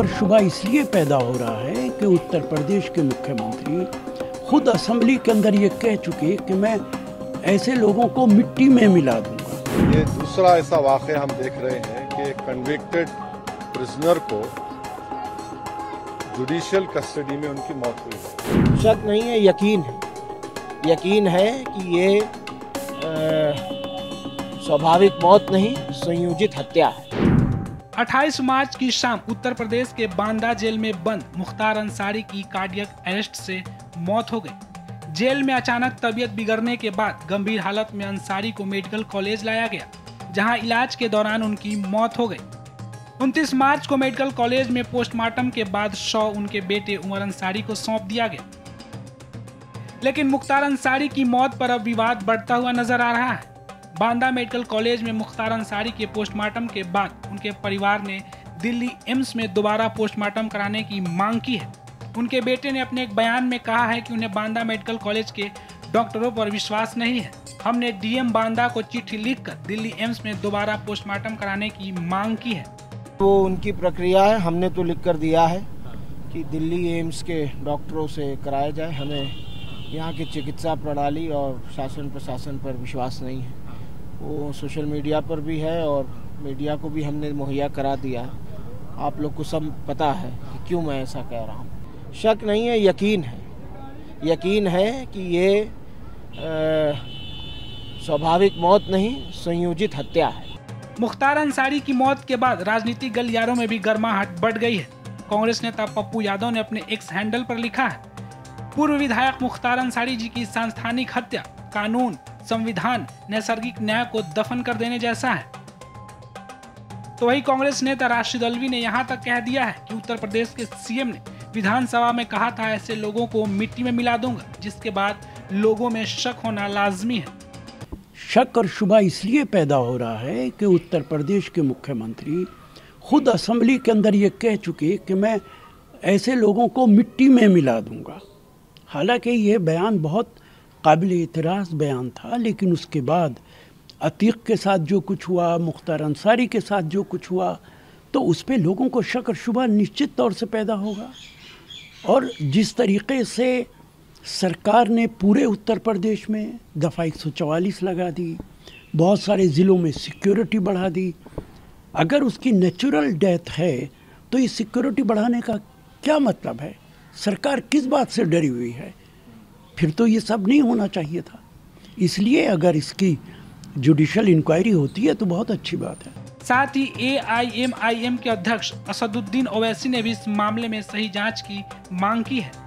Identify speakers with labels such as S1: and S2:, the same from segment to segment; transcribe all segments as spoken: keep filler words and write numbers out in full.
S1: और शुबा इसलिए पैदा हो रहा है कि उत्तर प्रदेश के मुख्यमंत्री खुद असेंबली के अंदर ये कह चुके कि मैं ऐसे लोगों को मिट्टी में मिला दूंगा।
S2: ये दूसरा ऐसा वाक़या हम देख रहे हैं कि कन्विक्टेड प्रिजनर को जुडिशियल कस्टडी में उनकी मौत हुई है।
S3: शक नहीं है, यकीन है यकीन है कि ये स्वाभाविक मौत नहीं, संयोजित हत्या है।
S4: अट्ठाईस मार्च की शाम उत्तर प्रदेश के बांदा जेल में बंद मुख्तार अंसारी की कार्डियक अरेस्ट से मौत हो गई। जेल में अचानक तबीयत बिगड़ने के बाद गंभीर हालत में अंसारी को मेडिकल कॉलेज लाया गया, जहां इलाज के दौरान उनकी मौत हो गई। उनतीस मार्च को मेडिकल कॉलेज में पोस्टमार्टम के बाद शव उनके बेटे उमर अंसारी को सौंप दिया गया। लेकिन मुख्तार अंसारी की मौत पर अब विवाद बढ़ता हुआ नजर आ रहा है। बांदा मेडिकल कॉलेज में मुख्तार अंसारी के पोस्टमार्टम के बाद उनके परिवार ने दिल्ली एम्स में दोबारा पोस्टमार्टम कराने की मांग की है। उनके बेटे ने अपने एक बयान में कहा है कि उन्हें बांदा मेडिकल कॉलेज के डॉक्टरों पर विश्वास नहीं है। हमने डीएम बांदा को चिट्ठी लिखकर दिल्ली एम्स में दोबारा पोस्टमार्टम कराने की मांग की है।
S3: वो उनकी प्रक्रिया है, हमने तो लिख कर दिया है कि दिल्ली एम्स के डॉक्टरों से कराया जाए। हमें यहाँ की चिकित्सा प्रणाली और शासन प्रशासन पर विश्वास नहीं है। वो सोशल मीडिया पर भी है और मीडिया को भी हमने मुहैया करा दिया है। आप लोग को सब पता है कि क्यों मैं ऐसा कह रहा हूँ। शक नहीं है, यकीन है यकीन है कि ये स्वाभाविक मौत नहीं, संयोजित हत्या है।
S4: मुख्तार अंसारी की मौत के बाद राजनीतिक गलियारों में भी गर्माहट बढ़ गई है। कांग्रेस नेता पप्पू यादव ने अपने एक्स हैंडल पर लिखा है, पूर्व विधायक मुख्तार अंसारी जी की सांस्थानिक हत्या कानून, संविधान, नैसर्गिक न्याय को दफन कर देने जैसा है। तो वही कांग्रेस नेता राशिद अल्वी ने यहाँ तक कह दिया है कि उत्तर प्रदेश के सीएम ने विधानसभा में कहा था ऐसे लोगों को मिट्टी में मिला दूंगा, जिसके बाद लोगों में शक होना लाजमी है।
S1: शक और शुबा इसलिए पैदा हो रहा है कि उत्तर प्रदेश के मुख्यमंत्री खुद असेंबली के अंदर ये कह चुके कि मैं ऐसे लोगों को मिट्टी में मिला दूंगा। हालांकि ये बयान बहुत काबिल एतराज़ बयान था, लेकिन उसके बाद अतीक के साथ जो कुछ हुआ, मुख्तार अंसारी के साथ जो कुछ हुआ, तो उस पर लोगों को शक और शुबा निश्चित तौर से पैदा होगा। और जिस तरीके से सरकार ने पूरे उत्तर प्रदेश में दफ़ा एक सौ चवालीस लगा दी, बहुत सारे ज़िलों में सिक्योरिटी बढ़ा दी, अगर उसकी नेचुरल डेथ है तो ये सिक्योरिटी बढ़ाने का क्या मतलब है? सरकार किस बात से डरी हुई है? फिर तो ये सब नहीं होना चाहिए था। इसलिए अगर इसकी जुडिशियल इंक्वायरी होती है तो बहुत अच्छी बात है।
S4: साथ ही ए आई एम आई एम के अध्यक्ष असदुद्दीन ओवैसी ने भी इस मामले में सही जांच की मांग की है।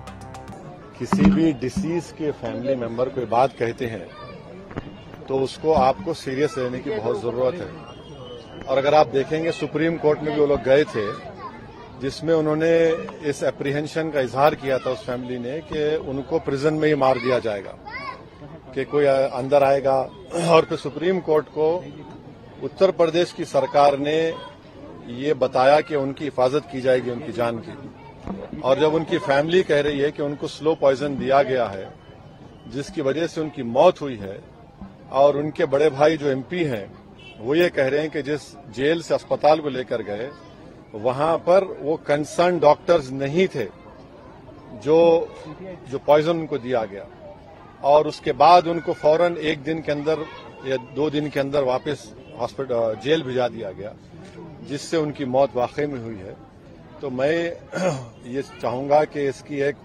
S2: किसी भी डिसीज के फैमिली मेंबर कोई बात कहते हैं तो उसको आपको सीरियस लेने की बहुत जरूरत है। और अगर आप देखेंगे सुप्रीम कोर्ट में भी वो लोग गए थे, जिसमें उन्होंने इस एप्रीहेंशन का इजहार किया था उस फैमिली ने कि उनको प्रिजन में ही मार दिया जाएगा, कि कोई अंदर आएगा। और फिर सुप्रीम कोर्ट को उत्तर प्रदेश की सरकार ने ये बताया कि उनकी हिफाजत की जाएगी, उनकी जान की। और जब उनकी फैमिली कह रही है कि उनको स्लो पॉइजन दिया गया है जिसकी वजह से उनकी मौत हुई है, और उनके बड़े भाई जो एमपी हैं वो ये कह रहे हैं कि जिस जेल से अस्पताल को लेकर गए वहां पर वो कंसर्न डॉक्टर्स नहीं थे जो जो पॉइजन उनको दिया गया, और उसके बाद उनको फौरन एक दिन के अंदर या दो दिन के अंदर वापस हॉस्पिटल जेल भिजा दिया गया, जिससे उनकी मौत वाकई में हुई है। तो मैं ये चाहूंगा कि इसकी एक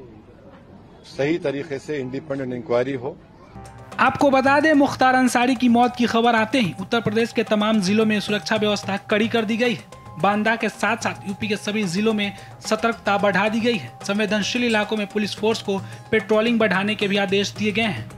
S2: सही तरीके से इंडिपेंडेंट इंक्वायरी हो।
S4: आपको बता दें, मुख्तार अंसारी की मौत की खबर आते ही उत्तर प्रदेश के तमाम जिलों में सुरक्षा व्यवस्था कड़ी कर दी गई है। बांदा के साथ साथ यूपी के सभी जिलों में सतर्कता बढ़ा दी गई है। संवेदनशील इलाकों में पुलिस फोर्स को पेट्रोलिंग बढ़ाने के भी आदेश दिए गए हैं।